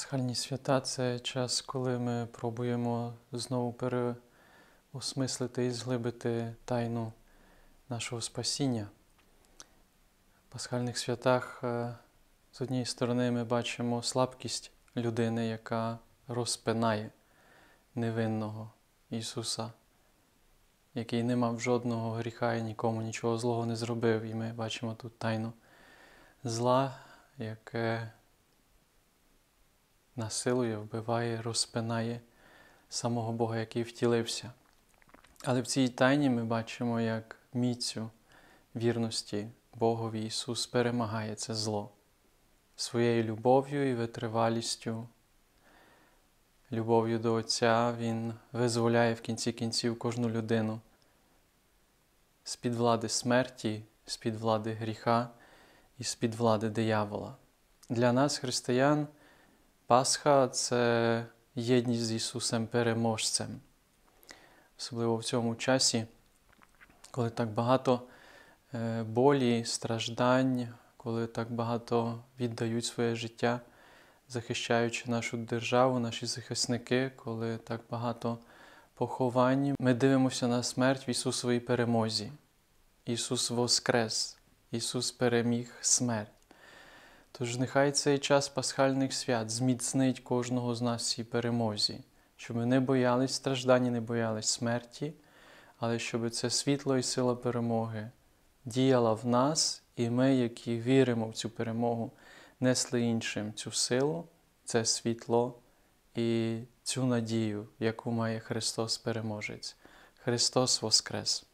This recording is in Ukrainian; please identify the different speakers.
Speaker 1: Пасхальні свята – це час, коли ми пробуємо знову переосмислити і зглибити тайну нашого спасіння. В пасхальних святах з однієї сторони ми бачимо слабкість людини, яка розпинає невинного Ісуса, який не мав жодного гріха і нікому нічого злого не зробив. І ми бачимо тут тайну зла, яке насилує, вбиває, розпинає самого Бога, який втілився. Але в цій тайні ми бачимо, як міцю вірності Богові Ісус перемагає це зло своєю любов'ю і витривалістю. Любов'ю до Отця Він визволяє в кінці кінців кожну людину з-під влади смерті, з-під влади гріха і з-під влади диявола. Для нас, християн, Пасха – це єдність з Ісусом Переможцем. Особливо в цьому часі, коли так багато болі, страждань, коли так багато віддають своє життя, захищаючи нашу державу, наші захисники, коли так багато поховань, ми дивимося на смерть в Ісусовій перемозі. Ісус воскрес, Ісус переміг смерть. Тож нехай цей час пасхальних свят зміцнить кожного з нас в цій перемозі, щоб ми не боялись страждань, не боялись смерті, але щоб це світло і сила перемоги діяла в нас, і ми, які віримо в цю перемогу, несли іншим цю силу, це світло і цю надію, яку має Христос Переможець. Христос Воскрес!